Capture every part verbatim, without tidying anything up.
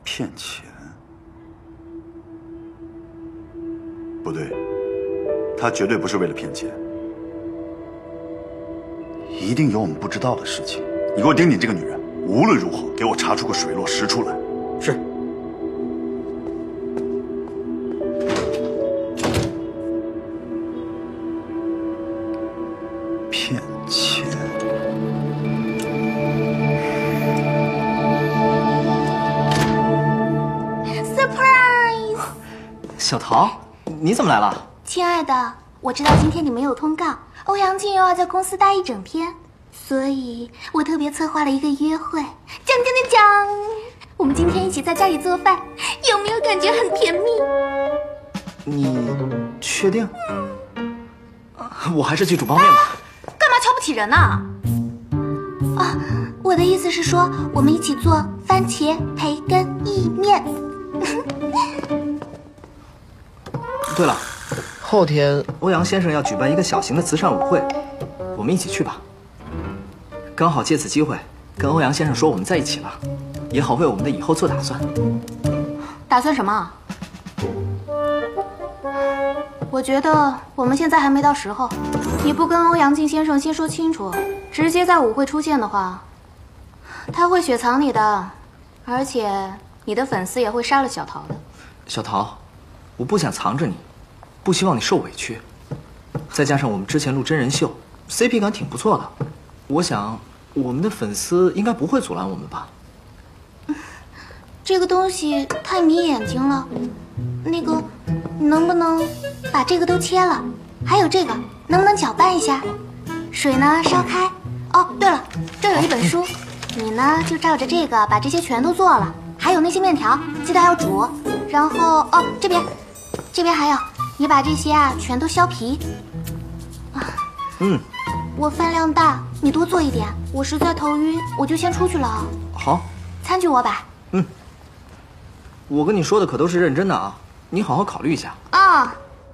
骗钱？不对，他绝对不是为了骗钱，一定有我们不知道的事情。你给我盯紧这个女人，无论如何给我查出个水落石出来。 是。 骗钱！ Surprise！ 小桃，你怎么来了？ 亲爱的，我知道今天你没有通告，欧阳靖又要在公司待一整天，所以我特别策划了一个约会。讲讲讲讲，我们今天一起在家里做饭，有没有感觉很甜蜜？ 你确定？我还是去煮泡面吧。 干嘛瞧不起人呢？啊，我的意思是说，我们一起做番茄培根意面。 对了，后天欧阳先生要举办一个小型的慈善舞会，我们一起去吧。刚好借此机会跟欧阳先生说我们在一起了，也好为我们的以后做打算。 打算什么？我觉得我们现在还没到时候。 你不跟欧阳靖先生先说清楚，直接在舞会出现的话，他会雪藏你的，而且你的粉丝也会杀了小桃的。 小桃，我不想藏着你，不希望你受委屈。再加上我们之前录真人秀 ，C P 感挺不错的，我想我们的粉丝应该不会阻拦我们吧。 这个东西太迷眼睛了，那个，能不能把这个都切了？还有这个。 能不能搅拌一下？水呢烧开。哦，对了，这有一本书，你呢就照着这个把这些全都做了。还有那些面条，记得要煮。然后哦，这边，这边还有，你把这些啊全都削皮。啊， 嗯， 我饭量大，你多做一点。我实在头晕，我就先出去了。 好， 餐具我摆。 嗯，我跟你说的可都是认真的啊，你好好考虑一下。 啊。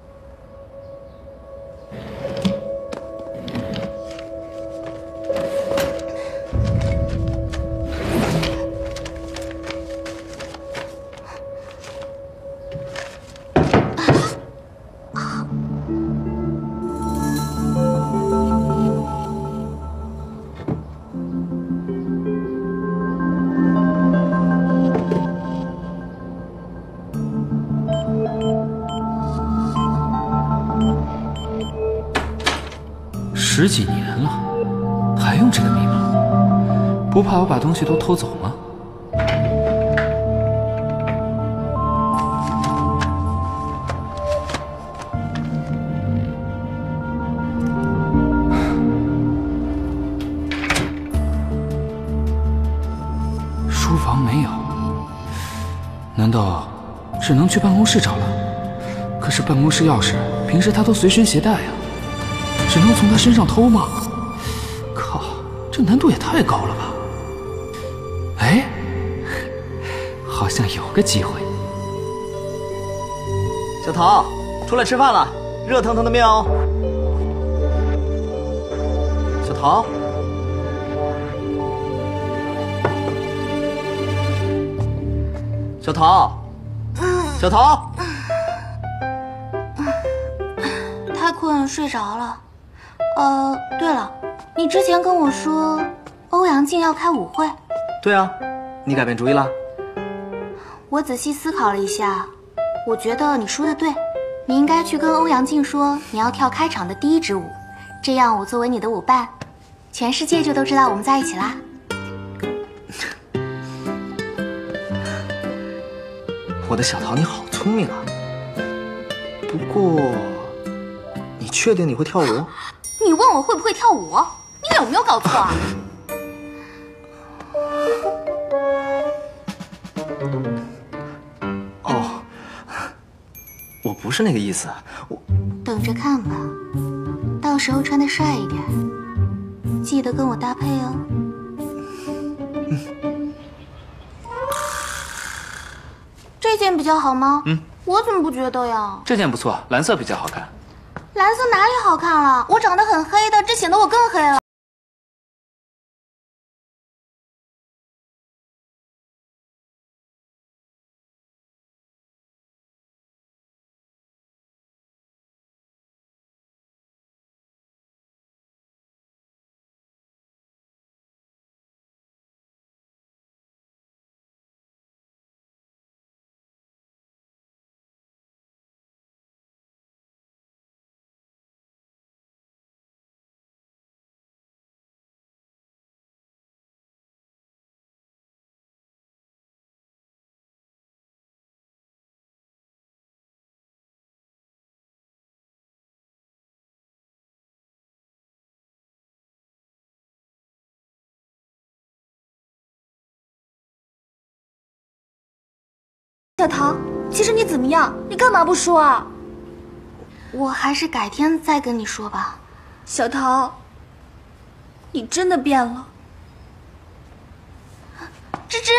十几年了，还用这个密码？不怕我把东西都偷走吗？书房没有，难道只能去办公室找了？可是办公室钥匙平时他都随身携带呀。 只能从他身上偷吗？靠，这难度也太高了吧！哎，好像有个机会。 小桃，出来吃饭了，热腾腾的面哦。小桃，小桃，小桃， 太困，睡着了。 呃，对了，你之前跟我说欧阳靖要开舞会。 对啊，你改变主意了？ 我仔细思考了一下，我觉得你说的对，你应该去跟欧阳靖说你要跳开场的第一支舞，这样我作为你的舞伴，全世界就都知道我们在一起啦。 我的小桃，你好聪明啊！不过，你确定你会跳舞？ 你问我会不会跳舞？你有没有搞错啊？ 哦，我不是那个意思，我等着看吧，到时候穿得帅一点，记得跟我搭配哦。嗯，这件比较好吗？嗯，我怎么不觉得呀？ 这件不错，蓝色比较好看。 蓝色哪里好看了？我长得很黑的，这显得我更黑了。 小桃，其实你怎么样？你干嘛不说啊？ 我还是改天再跟你说吧。 小桃，你真的变了。 芝芝，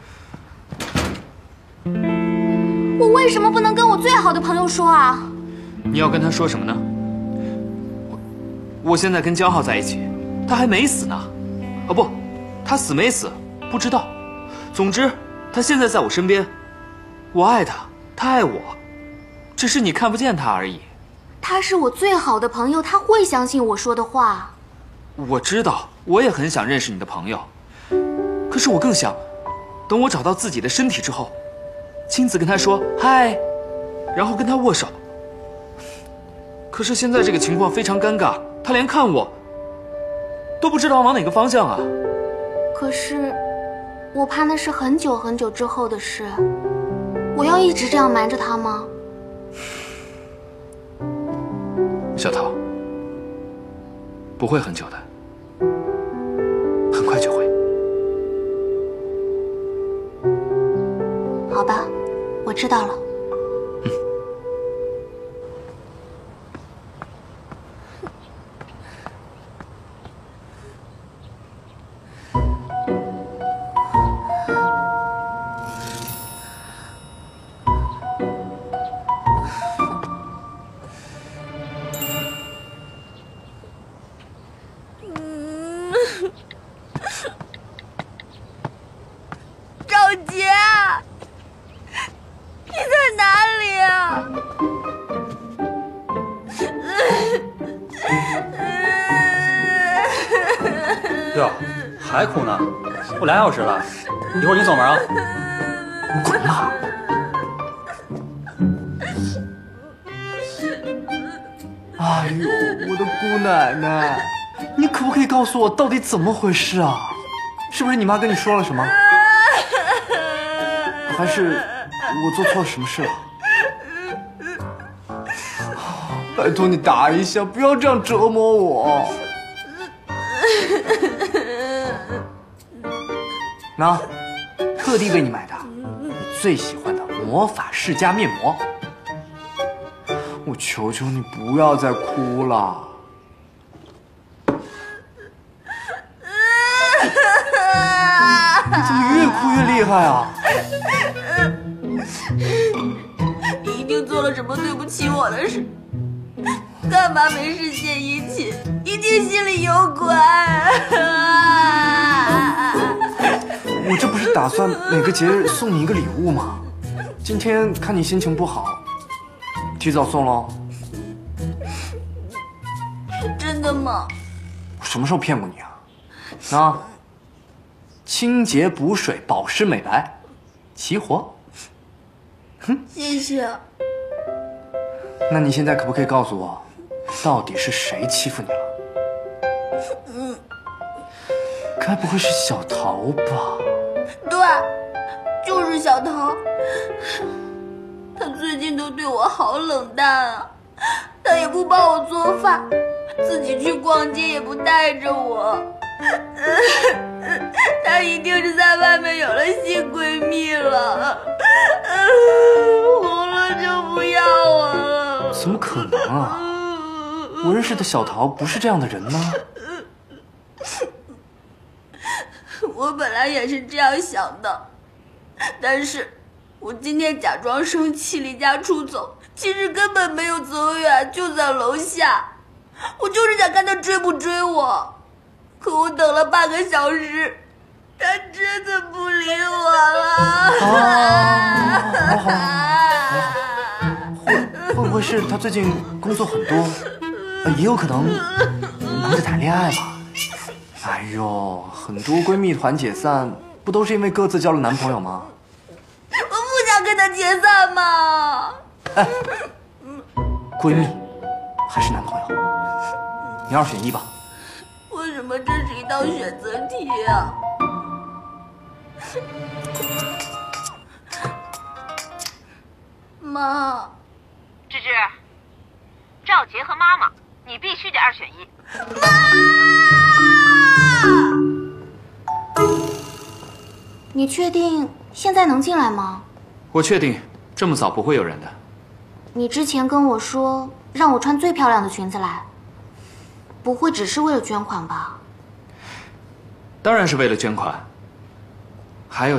我为什么不能跟我最好的朋友说啊？ 你要跟他说什么呢？我我现在跟江浩在一起，他还没死呢。哦不，他死没死不知道。总之，他现在在我身边，我爱他，他爱我，只是你看不见他而已。 他是我最好的朋友，他会相信我说的话。 我知道，我也很想认识你的朋友，可是我更想，等我找到自己的身体之后，亲自跟他说嗨，然后跟他握手。可是现在这个情况非常尴尬，他连看我都不知道往哪个方向啊。 可是，我怕那是很久很久之后的事。我要一直这样瞒着他吗？ 小桃，不会很久的，很快就会。 好吧，我知道了。 嗯。 赵杰，你在哪里啊？ 哟，还哭呢？都俩小时了，一会儿你锁门啊。 滚吧！ 哎呦，我的姑奶奶，你可不可以告诉我到底怎么回事啊？是不是你妈跟你说了什么？还是我做错了什么事了？拜托你打一下，不要这样折磨我。那，特地为你买的，你最喜欢的魔法世家面膜。我求求你不要再哭了。你怎么越哭越厉害啊？ 你一定做了什么对不起我的事，干嘛没事献殷勤？一定心里有鬼。 我这不是打算每个节日送你一个礼物吗？今天看你心情不好，提早送喽。 真的吗？ 我什么时候骗过你啊？那清洁补水、保湿美白，齐活。哼， 谢谢。 那你现在可不可以告诉我，到底是谁欺负你了？ 嗯， 该不会是小桃吧？ 对，就是小桃。他最近都对我好冷淡啊，他也不帮我做饭，自己去逛街也不带着我。她一定是在外面有了新闺蜜了，红了就不要我了。 怎么可能啊？我认识的小桃不是这样的人呢。 我本来也是这样想的，但是我今天假装生气离家出走，其实根本没有走远，就在楼下。我就是想看他追不追我，可我等了半个小时，他真的不理我了。 啊，好好好，会会不会是他最近工作很多，呃也有可能忙着谈恋爱吧？哎呦，很多闺蜜团解散，不都是因为各自交了男朋友吗？ 我不想跟他解散嘛。 哎，闺蜜还是男朋友？你二选一吧。 为什么这是一道选择题啊？妈， 芝芝，赵杰和妈妈，你必须得二选一。 你确定现在能进来吗？ 我确定这么早不会有人的。 你之前跟我说让我穿最漂亮的裙子来，不会只是为了捐款吧？ 当然是为了捐款。还有。